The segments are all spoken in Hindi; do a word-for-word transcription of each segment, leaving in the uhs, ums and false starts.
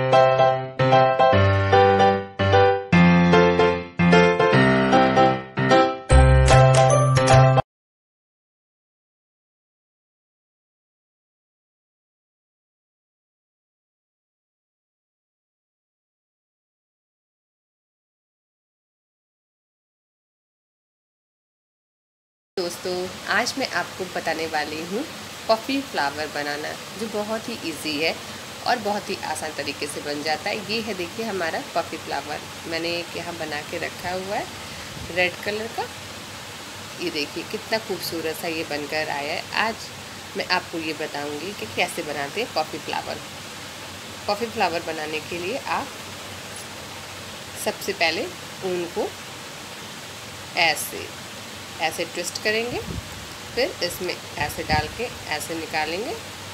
दोस्तों, आज मैं आपको बताने वाली हूँ पफ़ी फ्लावर बनाना, जो बहुत ही इजी है और बहुत ही आसान तरीके से बन जाता है। ये है, देखिए हमारा पफ़ी फ्लावर मैंने एक यहाँ बना के रखा हुआ है रेड कलर का। ये देखिए कितना खूबसूरत सा ये बनकर आया है। आज मैं आपको ये बताऊँगी कि कैसे बनाते हैं पफ़ी फ्लावर। पफ़ी फ्लावर बनाने के लिए आप सबसे पहले ऊन को ऐसे ऐसे ट्विस्ट करेंगे, फिर इसमें ऐसे डाल के ऐसे निकालेंगे।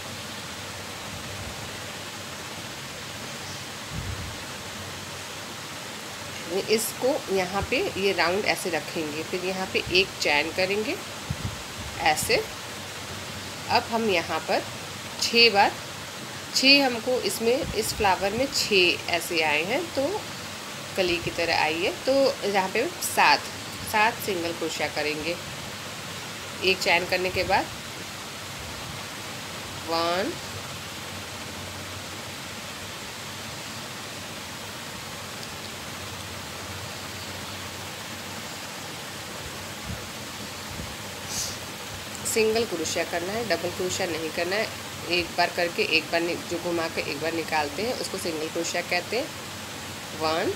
इसको यहाँ पे ये राउंड ऐसे रखेंगे, फिर यहाँ पे एक चैन करेंगे ऐसे। अब हम यहाँ पर छः बार छः हमको इसमें इस फ्लावर में छः ऐसे आए हैं, तो कली की तरह आई है। तो यहाँ पे सात सात सिंगल क्रोशिया करेंगे। एक चैन करने के बाद वन सिंगल क्रोशिया करना है, डबल क्रोशिया नहीं करना है। एक बार करके एक बार जो घुमा के एक बार निकालते हैं उसको सिंगल क्रोशिया कहते हैं। One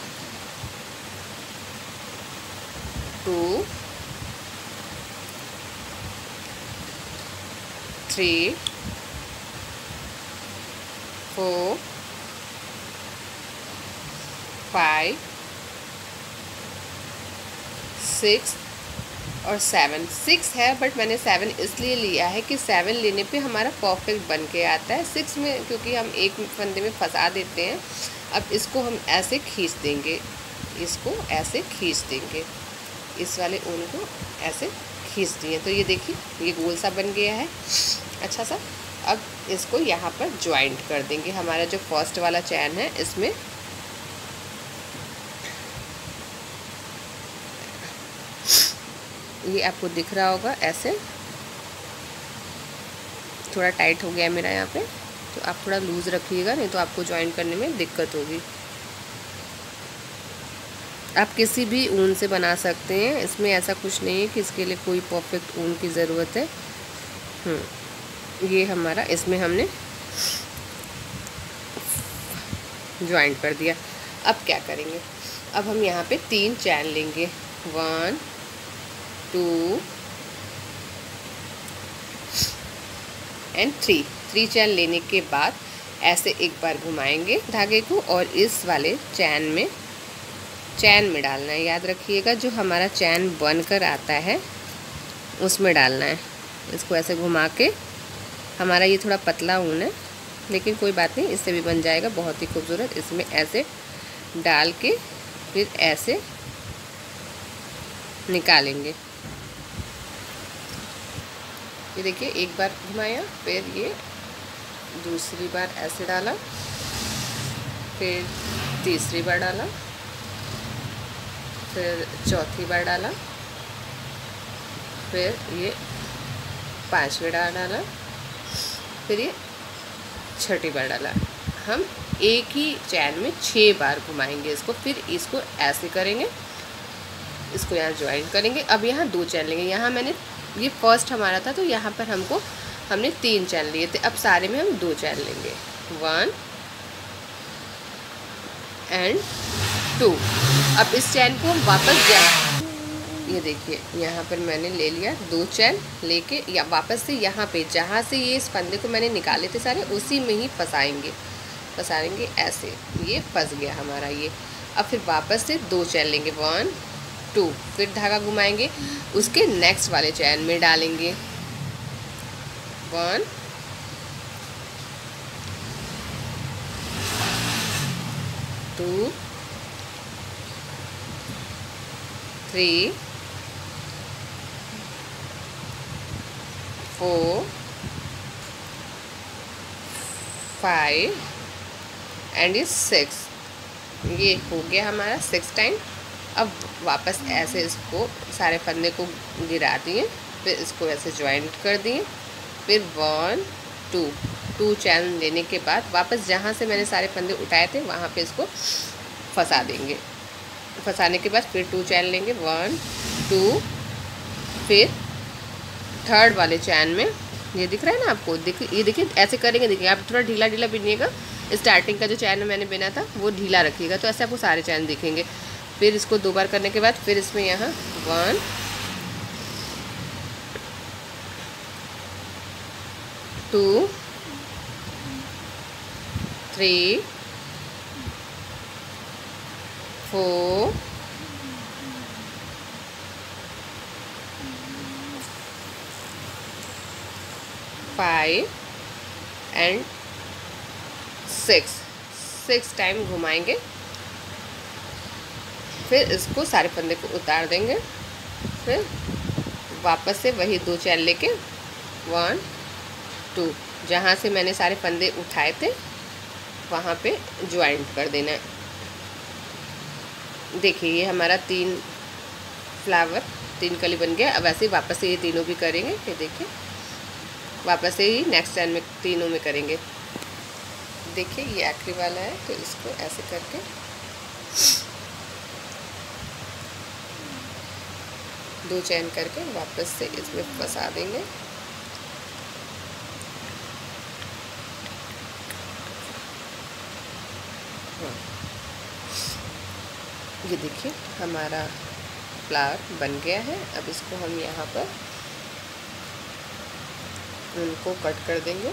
two three four five six और सेवन। सिक्स है बट मैंने सेवन इसलिए लिया है कि सेवन लेने पे हमारा परफेक्ट बन के आता है। सिक्स में क्योंकि हम एक फंदे में फंसा देते हैं। अब इसको हम ऐसे खींच देंगे, इसको ऐसे खींच देंगे, इस वाले ऊन को ऐसे खींच दिए तो ये देखिए ये गोल सा बन गया है अच्छा सा। अब इसको यहाँ पर ज्वाइंट कर देंगे। हमारा जो फर्स्ट वाला चैन है इसमें ये आपको दिख रहा होगा, ऐसे थोड़ा टाइट हो गया मेरा यहाँ पे, तो आप थोड़ा लूज़ रखिएगा, नहीं तो आपको ज्वाइंट करने में दिक्कत होगी। आप किसी भी ऊन से बना सकते हैं, इसमें ऐसा कुछ नहीं है कि इसके लिए कोई परफेक्ट ऊन की ज़रूरत है। हम्म ये हमारा इसमें हमने ज्वाइंट कर दिया। अब क्या करेंगे, अब हम यहाँ पे तीन चैन लेंगे, one two and three. Three chain लेने के बाद ऐसे एक बार घुमाएंगे धागे को और इस वाले चैन में चैन में डालना है। याद रखिएगा जो हमारा चैन बनकर आता है उसमें डालना है। इसको ऐसे घुमा के, हमारा ये थोड़ा पतला ऊन है लेकिन कोई बात नहीं, इससे भी बन जाएगा बहुत ही खूबसूरत। इसमें ऐसे डाल के फिर ऐसे निकालेंगे। ये देखिए एक बार घुमाया, फिर ये दूसरी बार ऐसे डाला, फिर तीसरी बार डाला, फिर चौथी बार डाला, फिर ये पांचवी बार डाला, फिर ये छठी बार डाला। हम एक ही चैन में छः बार घुमाएंगे इसको, फिर इसको ऐसे करेंगे, इसको यहाँ ज्वाइन करेंगे। अब यहाँ दो चैन लेंगे। यहाँ मैंने ये फर्स्ट हमारा था तो यहाँ पर हमको हमने तीन चैन लिए थे, अब सारे में हम दो चैन लेंगे, वन एंड टू। अब इस चैन को हम वापस जा, ये देखिए यहाँ पर मैंने ले लिया दो चैन लेके, या वापस से यहाँ पे जहाँ से ये इस फंदे को मैंने निकाले थे सारे, उसी में ही फंसाएंगे फंसाएंगे ऐसे। ये फंस गया हमारा ये। अब फिर वापस से दो चैन लेंगे, वन टू, फिर धागा घुमाएंगे, उसके नेक्स्ट वाले चैन में डालेंगे, one two three four five and ये सिक्स, ये हो गया हमारा सिक्स टाइम। अब वापस ऐसे इसको सारे फंदे को गिरा दिए, फिर इसको ऐसे जॉइंट कर दिए, फिर वन टू टू चैन देने के बाद वापस जहाँ से मैंने सारे फंदे उठाए थे वहाँ पे इसको फंसा देंगे। फंसाने के बाद फिर टू चैन लेंगे, वन टू, फिर थर्ड वाले चैन में ये दिख रहा है ना आपको, देखिए ये देखिए ऐसे करेंगे, देखिए आप थोड़ा ढीला ढीला बिनिएगा। स्टार्टिंग का जो चैन मैंने बिना था वो ढीला रखिएगा, तो ऐसे आपको सारे चैन दिखेंगे। फिर इसको दो बार करने के बाद फिर इसमें यहाँ one two three four five and six, six time घुमाएंगे। फिर इसको सारे फंदे को उतार देंगे, फिर वापस से वही दो चैन लेके वन टू, जहाँ से मैंने सारे फंदे उठाए थे वहाँ पे ज्वाइंट कर देना है। देखिए ये हमारा तीन फ्लावर, तीन कली बन गया। अब ऐसे ही वापस से ये तीनों भी करेंगे। ये देखिए वापस से ही नेक्स्ट चैन में तीनों में करेंगे। देखिए ये आखिरी वाला है, तो इसको ऐसे करके दो चैन करके वापस से इसमें फंसा देंगे। हाँ, ये देखिए हमारा फ्लावर बन गया है। अब इसको हम यहाँ पर उनको कट कर देंगे।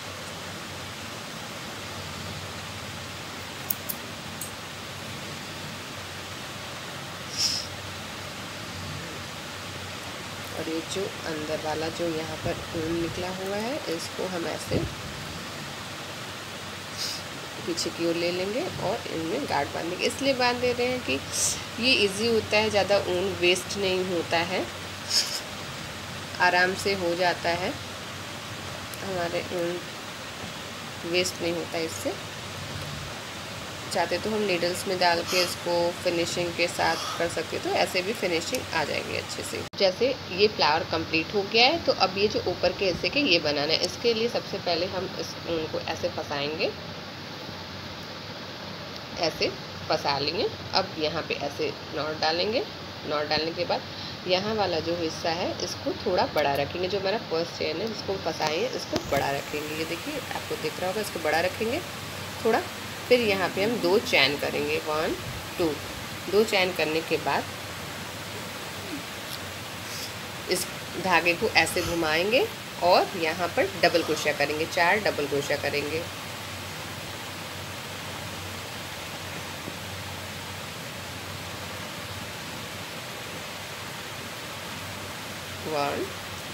और ये जो अंदर वाला जो यहाँ पर ऊन निकला हुआ है इसको हम ऐसे पीछे की ओर ले लेंगे और इनमें गांठ बांधेंगे। इसलिए बांध दे रहे हैं कि ये इजी होता है, ज़्यादा ऊन वेस्ट नहीं होता है, आराम से हो जाता है, हमारे ऊन वेस्ट नहीं होता है। इससे चाहते तो हम नीडल्स में डाल के इसको फिनिशिंग के साथ कर सकते, तो ऐसे भी फिनिशिंग आ जाएगी अच्छे से। जैसे ये फ्लावर कंप्लीट हो गया है, तो अब ये जो ऊपर के हिस्से के ये बनाना है। इसके लिए सबसे पहले हम इस ऊन को ऐसे फंसाएंगे, ऐसे फंसा लेंगे। अब यहाँ पे ऐसे नॉट डालेंगे। नॉट डालने के बाद यहाँ वाला जो हिस्सा है इसको थोड़ा बड़ा रखेंगे। जो हमारा फर्स्ट चेन है जिसको फंसाए हैं इसको बड़ा रखेंगे। ये देखिए आपको दिख रहा होगा, इसको बड़ा रखेंगे थोड़ा। फिर यहाँ पे हम दो चैन करेंगे, वन टू। दो चैन करने के बाद इस धागे को ऐसे घुमाएंगे और यहाँ पर डबल क्रोशिया करेंगे, चार डबल क्रोशिया करेंगे। One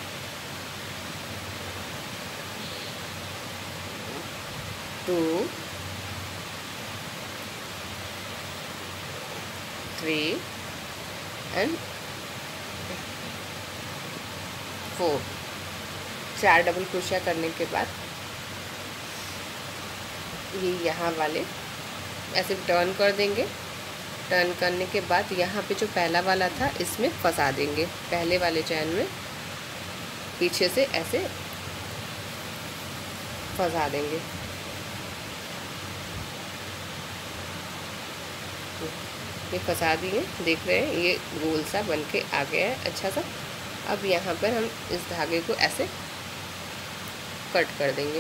two three and four. चार डबल क्रोशिया करने के बाद ये यहाँ वाले ऐसे टर्न कर देंगे। टर्न करने के बाद यहाँ पे जो पहला वाला था इसमें फंसा देंगे, पहले वाले चैन में पीछे से ऐसे फंसा देंगे। ये फंसा दिए, देख रहे हैं ये गोल सा बन के आ गया है अच्छा सा। अब यहाँ पर हम इस धागे को ऐसे कट कर देंगे।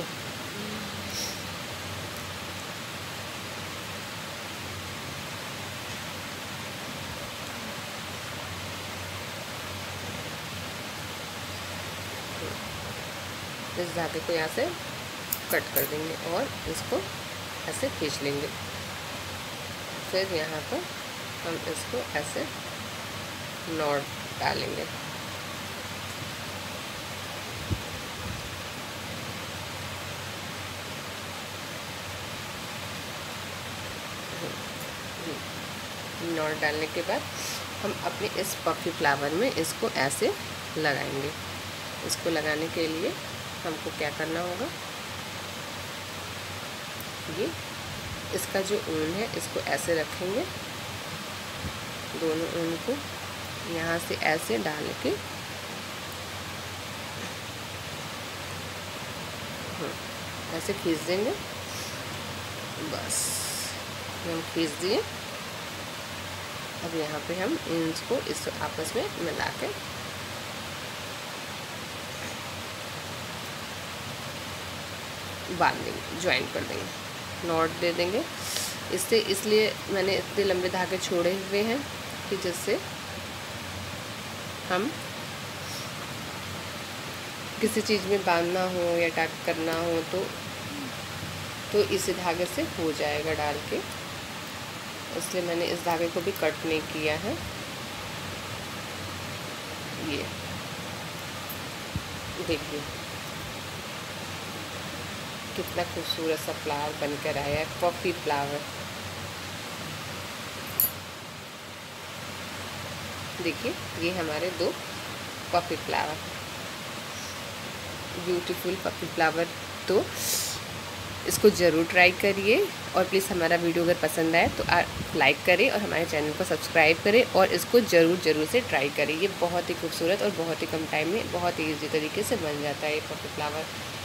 इस धागे को यहाँ से कट कर देंगे और इसको ऐसे खींच लेंगे। फिर यहाँ पर हम इसको ऐसे नॉट डालेंगे। नॉट डालने के बाद हम अपने इस पफी फ्लावर में इसको ऐसे लगाएंगे। इसको लगाने के लिए हमको क्या करना होगा, ये इसका जो ऊन है इसको ऐसे रखेंगे, दोनों ऊन को यहाँ से ऐसे डाल के ऐसे खींच देंगे। बस हम खींच दिए। अब यहाँ पे हम इसको इस आपस में मिला के बांध देंगे, ज्वाइन कर देंगे, नॉट दे देंगे। इससे इसलिए मैंने इतने लंबे धागे छोड़े हुए हैं कि जिससे हम किसी चीज़ में बांधना हो या टाइप करना हो तो तो इसी धागे से हो जाएगा डाल के, इसलिए मैंने इस धागे को भी कट नहीं किया है। ये देखिए कितना खूबसूरत सा फ्लावर बनकर आया है, पफी फ्लावर। देखिए ये हमारे दो puffy flower, beautiful puffy flower. तो इसको ज़रूर ट्राई करिए और प्लीज़ हमारा वीडियो अगर पसंद आए तो आप लाइक करें और हमारे चैनल को सब्सक्राइब करें और इसको ज़रूर ज़रूर से ट्राई करें। ये बहुत ही खूबसूरत और बहुत ही कम टाइम में बहुत ही ईजी तरीके से बन जाता है ये पफी फ्लावर।